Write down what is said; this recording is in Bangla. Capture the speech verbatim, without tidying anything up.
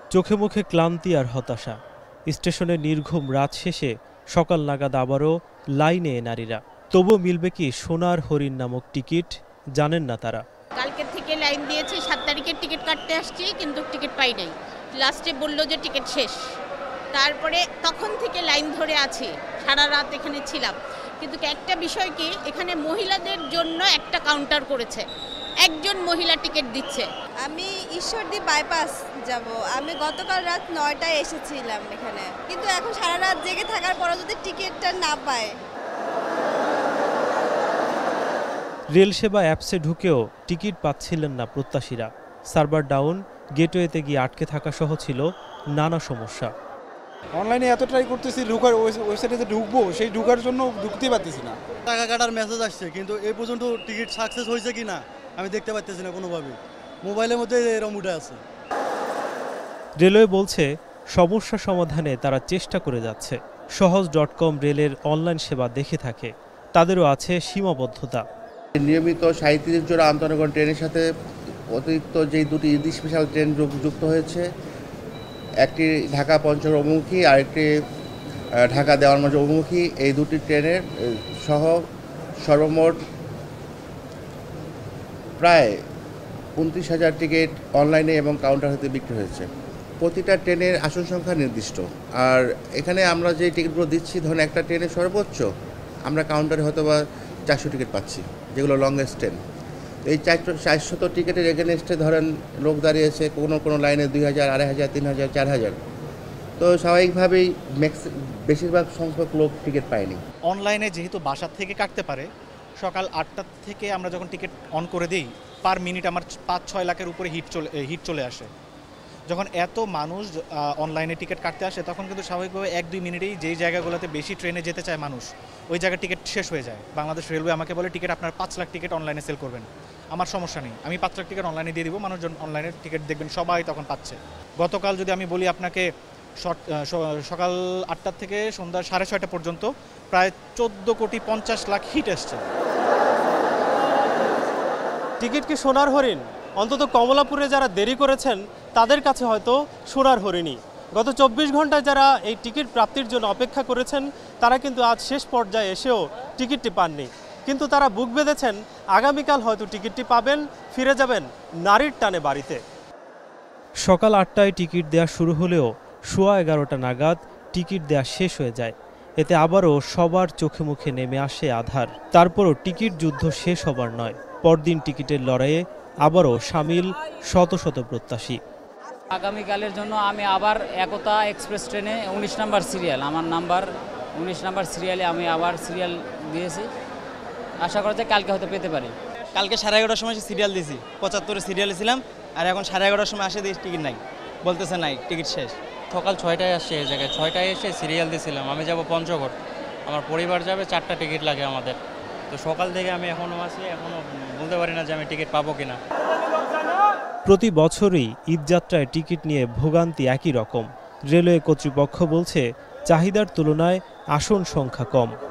চোখে মুখে ক্লান্তি আর হতাশা। স্টেশনে নির্ঘুম রাত শেষে সকাল নাগাদ আবারও লাইনে নারীরা। তবুও মিলবে কি সোনার হরিণ নামক টিকিট, জানেন না তারা। কালকে থেকে লাইন দিয়েছি, সাত তারিখের টিকিট কাটতে আসছি, কিন্তু টিকিট পাই নাই। লাস্টে বললো যে টিকিট শেষ। তারপরে তখন থেকে লাইন ধরে আছি, সারা রাত এখানে ছিলাম। কিন্তু একটা বিষয় কি, এখানে মহিলাদের জন্য একটা কাউন্টার করেছে, একজন মহিলা টিকিট দিচ্ছে। আমি ঈশ্বরদী বাইপাস যাব। আমি গতকাল রাত নয়টায় এসেছিলাম এখানে, কিন্তু এখন সারা রাত জেগে থাকার পরও যদি টিকিটটা না পায়। রেল সেবা অ্যাপসে ঢুকেও টিকিট পাচ্ছিলেন না প্রত্যাশীরা। সার্ভার ডাউন, গেটওয়েতে গিয়ে আটকে থাকা সহ ছিল নানা সমস্যা। অনলাইনে এত ট্রাই করতেছি, ঢুকার ওয়েবসাইটে যে ঢুকবো সেই ঢুকার জন্য ঢুকতেই পারতেছি না। টাকা কাটার মেসেজ আসছে, কিন্তু এই পর্যন্ত টিকিট সাকসেস হয়েছে কি না আমি দেখতে পাচ্ছি না কোনোভাবে। মোবাইলের মধ্যে এরকম উঠে আছে। রেলওয়ে বলছে সমস্যা সমাধানে তারা চেষ্টা করে যাচ্ছে। সহজ ডট কম রেলের অনলাইন সেবা দেখে থাকে, তাদেরও আছে সীমাবদ্ধতা। নিয়মিত সাঁইত্রিশ জোড়া আন্তনগর ট্রেনের সাথে অতিরিক্ত যেই দুটি ইদি স্পেশাল ট্রেন যুক্ত হয়েছে, একটি ঢাকা পঞ্চগড় অভিমুখী আর একটি ঢাকা দেওয়ানগঞ্জ অভিমুখী, এই দুটি ট্রেনের সহ সর্বমোট প্রায় উনত্রিশ হাজার টিকিট অনলাইনে এবং কাউন্টার হতে বিক্রি হয়েছে। প্রতিটা ট্রেনের আসন সংখ্যা নির্দিষ্ট, আর এখানে আমরা যে টিকিটগুলো দিচ্ছি, ধরুন একটা ট্রেনের সর্বোচ্চ আমরা কাউন্টারে হয়তো বা চারশো টিকিট পাচ্ছি, যেগুলো লংগেস্ট ট্রেন। এই চারশো চারশত টিকিটের এগেনস্টে ধরেন লোক দাঁড়িয়েছে কোনো কোনো লাইনে দুই হাজার, আড়াই হাজার, তিন হাজার, চার হাজার। তো স্বাভাবিকভাবেই ম্যাক্স বেশিরভাগ সংখ্যক লোক টিকিট পায়নি। অনলাইনে যেহেতু বাসার থেকে কাটতে পারে, সকাল আটটা থেকে আমরা যখন টিকিট অন করে দিই, পার মিনিট আমার পাঁচ ছয় লাখের উপরে হিট চলে হিট চলে আসে। যখন এত মানুষ অনলাইনে টিকিট কাটতে আসে, তখন কিন্তু স্বাভাবিকভাবে এক দুই মিনিটেই যেই জায়গাগুলোতে বেশি ট্রেনে যেতে চায় মানুষ, ওই জায়গায় টিকিট শেষ হয়ে যায়। বাংলাদেশ রেলওয়ে আমাকে বলে টিকিট আপনার পাঁচ লাখ টিকিট অনলাইনে সেল করবেন। আমার সমস্যা নেই, আমি পাঁচ লাখ টিকিট অনলাইনে দিয়ে দিব, মানুষজন অনলাইনে টিকিট দেখবেন, সবাই তখন পাচ্ছে। গতকাল যদি আমি বলি আপনাকে, সকাল আটটা থেকে সন্ধ্যা সাড়ে ছয়টা পর্যন্ত প্রায় চোদ্দো কোটি পঞ্চাশ লাখ হিট এসছে। টিকিট কি সোনার হরিণ? অন্তত কমলাপুরে যারা দেরি করেছেন তাদের কাছে হয়তো সোনার হরিণই। গত চব্বিশ ঘন্টায় যারা এই টিকিট প্রাপ্তির জন্য অপেক্ষা করেছেন, তারা কিন্তু আজ শেষ পর্যায়ে এসেও টিকিটটি পাননি। কিন্তু তারা বুক বেঁধেছেন, আগামীকাল হয়তো টিকিটটি পাবেন, ফিরে যাবেন নারীর টানে বাড়িতে। সকাল আটটায় টিকিট দেওয়া শুরু হলেও সোয়া এগারোটা নাগাদ টিকিট দেওয়া শেষ হয়ে যায়। এতে আবারও সবার চোখে মুখে নেমে আসে আধার। তারপরও টিকিট যুদ্ধ শেষ হবার নয়, পরদিন টিকিটের লড়াইয়ে আবারও সামিল শত শত প্রত্যাশী। আগামীকালের জন্য আমি আবার একতা এক্সপ্রেস ট্রেনে উনিশ নাম্বার সিরিয়াল, আমার নাম্বার উনিশ নাম্বার সিরিয়ালে আমি আবার সিরিয়াল দিয়েছি। আশা করা যায় কালকে হয়তো পেতে পারি। কালকে সাড়ে এগারোটার সময় সিরিয়াল দিয়েছি, পঁচাত্তরে সিরিয়ালে ছিলাম, আর এখন সাড়ে এগারোটার সময় আসে দিয়েছি টিকিট নাই, বলতেছে নাই, টিকিট শেষ। সকাল ছয়টায় আসছে এই জায়গায়, ছয়টায় এসে সিরিয়াল দিয়েছিলাম। আমি যাব পঞ্চগড়, আমার পরিবার যাবে, চারটা টিকিট লাগে আমাদের। তো সকাল থেকে আমি এখনও আছি, এখনও বলতে পারি না যে আমি টিকিট পাবো কিনা। প্রতি বছরই ঈদযাত্রায় টিকিট নিয়ে ভোগান্তি একই রকম। রেলওয়ে কর্তৃপক্ষ বলছে চাহিদার তুলনায় আসন সংখ্যা কম।